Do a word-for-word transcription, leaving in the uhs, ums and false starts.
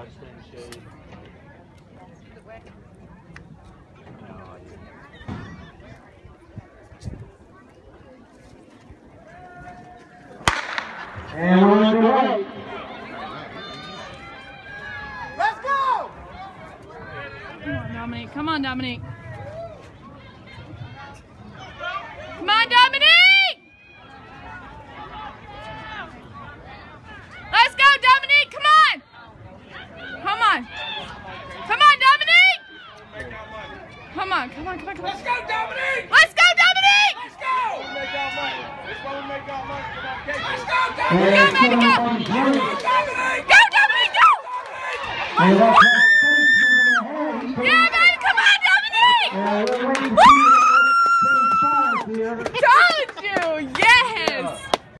try to stay in the shade. And we're underway. Let's go! Come on, Dominique. Come on, Dominique. Come on, Dominique! Let's go, Dominique! Come on! Come on! Come on, Dominique! Come on, come on, come on, come on. Let's go, Dominique! Let's go, Dominique! Let's go! Make our money. This one will make our money. Come on, Casey. Let's go, Go, Dominique! baby, go! Go, Dominique! Go, Dominique, go! Dominique! And that's